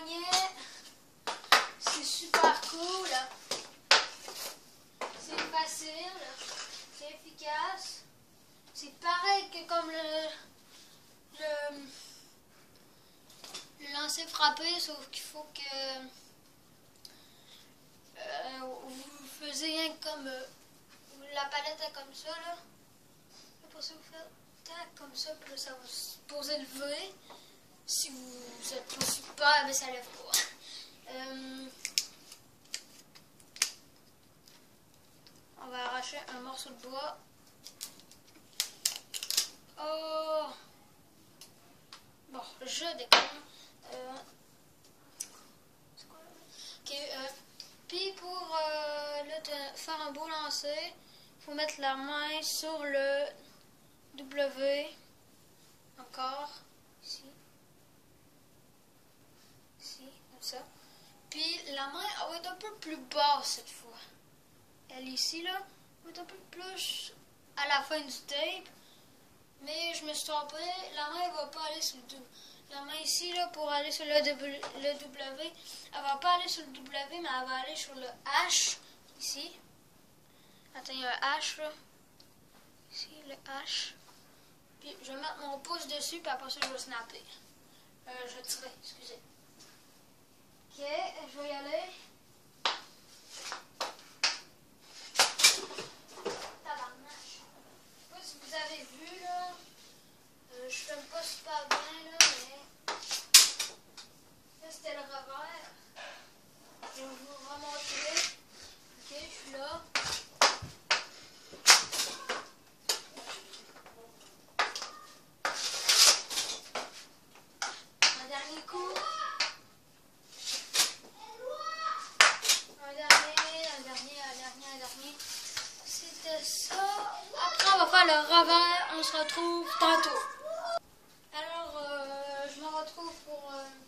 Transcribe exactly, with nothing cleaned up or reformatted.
dernier, c'est super cool. C'est facile. C'est efficace. C'est pareil que comme le, le, le lancer frappé, sauf qu'il faut que euh, vous faisiez rien comme euh, la palette est comme ça là. Pour ça vous faites tac comme ça, puis là, ça va se poser lever. Si vous êtes pas super, mais ça lève pas. Euh, on va arracher un morceau de bois. Oh! Bon, je déconne. Euh, c'est quoi là? Ok, euh, puis pour euh, là, te faire un beau lancer, il faut mettre la main sur le W. Encore. Ici. Ici, comme ça. Puis la main, elle va être un peu plus basse cette fois. Elle ici, là, va être un peu plus à la fin du tape. Mais je me suis trompée, la main ne va pas aller sur le W. La main ici, là, pour aller sur le, w, le W, elle va pas aller sur le W, mais elle va aller sur le H, ici. Attends, il y a un H, là. Ici, le H. Puis, je vais mettre mon pouce dessus, puis après ça, je vais snapper. Euh, je vais tirer, excusez. Ok, je vais y aller. Vous avez vu là, euh, je filme pas super bien là, mais là c'était le revers. Je vais vous remontrer. Ok, je suis là. Un dernier coup. Un dernier, un dernier, un dernier, un dernier. C'était ça. Après on va faire le revers. On se retrouve tantôt. Alors, euh, je me retrouve pour... Euh,